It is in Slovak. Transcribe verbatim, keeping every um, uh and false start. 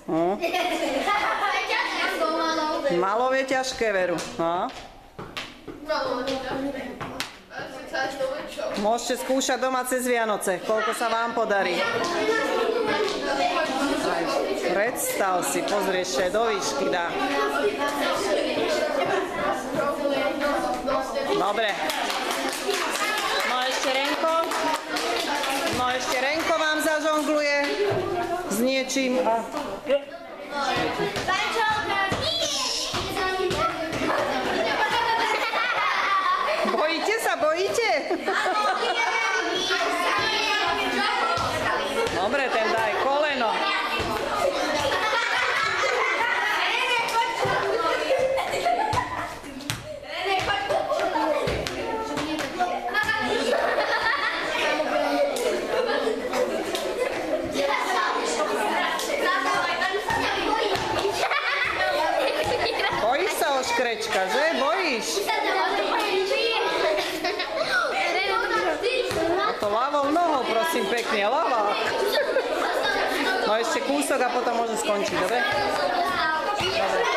No. Malou je ťažké, Veru. No. Môžete skúšať doma cez Vianoce, koľko sa vám podarí. Predstav si, pozri, ešte do výšky dá. Dobre. No ešte Renko. No ešte Renko vám zažongluje s niečím. A... Bojíte sa, bojíte? Dobre, ten daj koleno. Bojíš sa, oškrečka, že? Bojíš? A to ľavou nohou, prosím, pekne, ľavá. No ešte kúsok a potom môže skončiť, dobre? Dobre.